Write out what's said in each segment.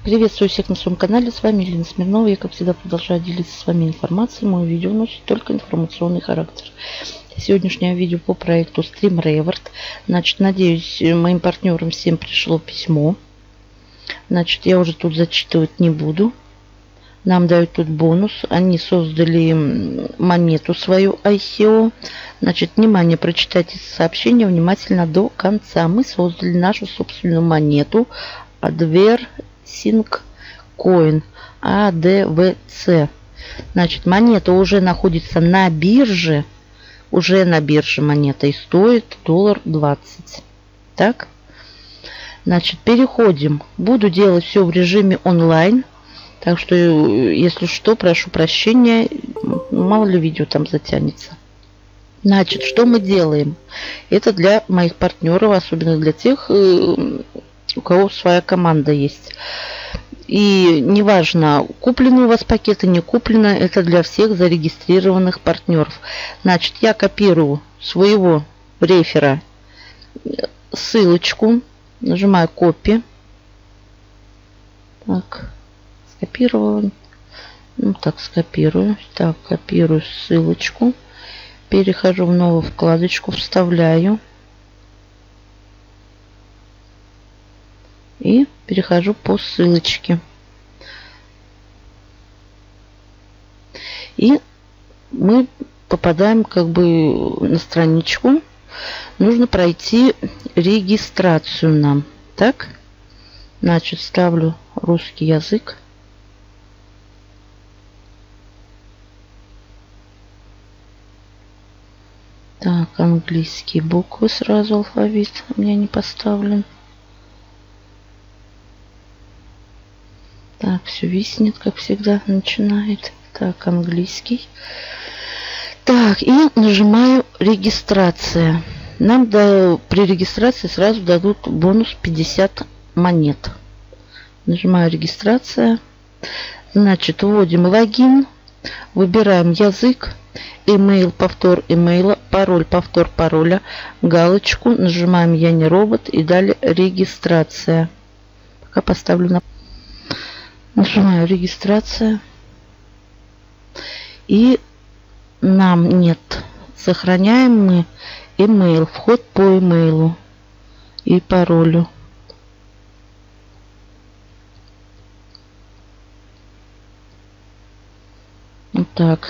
Приветствую всех на своем канале, с вами Елена Смирнова. Я, как всегда, продолжаю делиться с вами информацией. Мое видео носит только информационный характер. Сегодняшнее видео по проекту StreamReward. Значит, надеюсь, моим партнерам всем пришло письмо. Значит, я уже тут зачитывать не буду. Нам дают тут бонус. Они создали монету свою ICO. Значит, внимание, прочитайте сообщение внимательно до конца. Мы создали нашу собственную монету Adversing Coin ADVC. Значит, монета уже находится на бирже. Уже на бирже монета и стоит $20. Так. Значит, переходим. Буду делать все в режиме онлайн. Так что, если что, прошу прощения. Мало ли видео там затянется. Значит, что мы делаем? Это для моих партнеров, особенно для тех, у кого своя команда есть. И неважно, куплены у вас пакеты, не куплено, это для всех зарегистрированных партнеров. Значит, я копирую своего рефера ссылочку, нажимаю копи. Так, скопировала. Ну так, скопирую. Так, копирую ссылочку. Перехожу в новую вкладочку, вставляю. И перехожу по ссылочке. И мы попадаем как бы на страничку. Нужно пройти регистрацию нам. Так. Значит, ставлю русский язык. Так, английские буквы сразу, алфавит у меня не поставлен. Так, все виснет, как всегда, начинает. Так, английский. Так, и нажимаю регистрация. Нам при регистрации сразу дадут бонус 50 монет. Нажимаю регистрация. Значит, вводим логин. Выбираем язык. Email, повтор имейла, пароль, повтор пароля, галочку. Нажимаем «Я не робот» и далее регистрация. Пока поставлю на... Нажимаю регистрация. И нам нет. Сохраняем мы email, вход по имейлу и паролю. Вот так.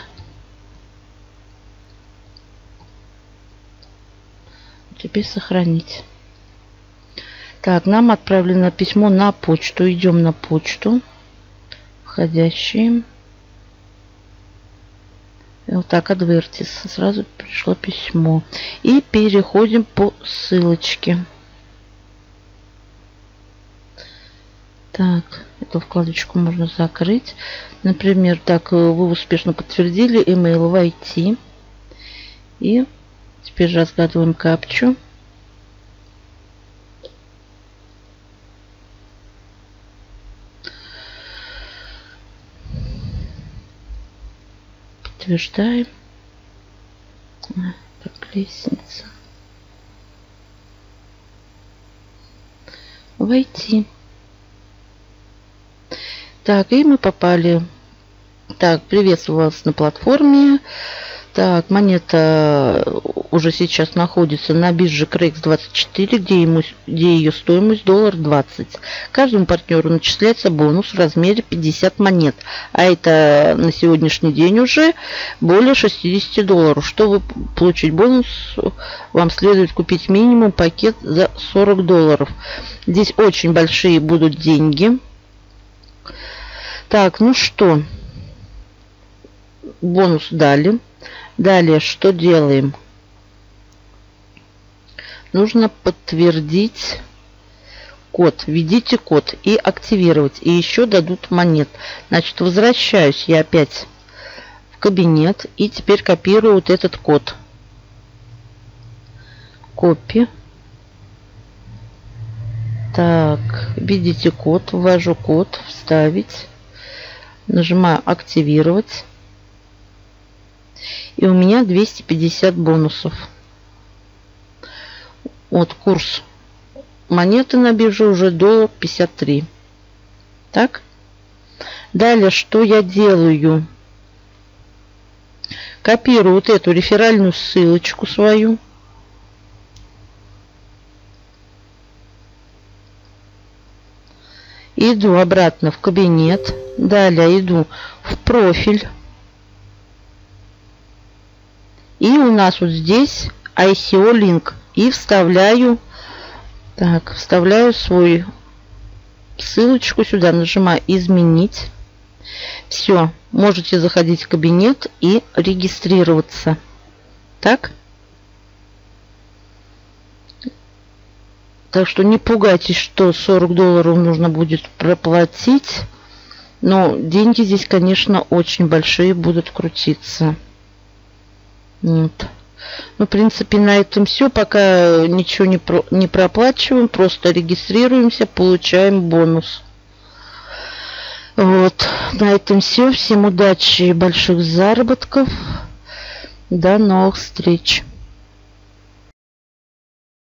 Теперь сохранить. Так, нам отправлено письмо на почту. Идем на почту. Входящие. И вот так, Advertis. Сразу пришло письмо. И переходим по ссылочке. Так, эту вкладочку можно закрыть. Например, так, вы успешно подтвердили email войти. И теперь разгадываем капчу. Подтверждаем. Так, лестница. Войти. Так, и мы попали. Так, приветствую вас на платформе. Так, монета уже сейчас находится на бирже CREX24, где ее стоимость $20. Каждому партнеру начисляется бонус в размере 50 монет. А это на сегодняшний день уже более $60. Чтобы получить бонус, вам следует купить минимум пакет за $40. Здесь очень большие будут деньги. Так, ну что, бонус дали. Далее, что делаем? Нужно подтвердить код. Введите код и активировать. И еще дадут монет. Значит, возвращаюсь я опять в кабинет. И теперь копирую вот этот код. Копи. Так, введите код. Ввожу код. Вставить. Нажимаю активировать. И у меня 250 бонусов. Вот курс монеты на бирже уже $1.53. Так. Далее, что я делаю? Копирую вот эту реферальную ссылочку свою. Иду обратно в кабинет. Далее иду в профиль. И у нас вот здесь ICO link. И вставляю, так, вставляю свою ссылочку сюда. Нажимаю изменить. Все. Можете заходить в кабинет и регистрироваться. Так. Так что не пугайтесь, что $40 нужно будет проплатить. Но деньги здесь, конечно, очень большие будут крутиться. Вот. Ну, в принципе, на этом все. Пока ничего не проплачиваем. Просто регистрируемся, получаем бонус. Вот. На этом все. Всем удачи и больших заработков. До новых встреч.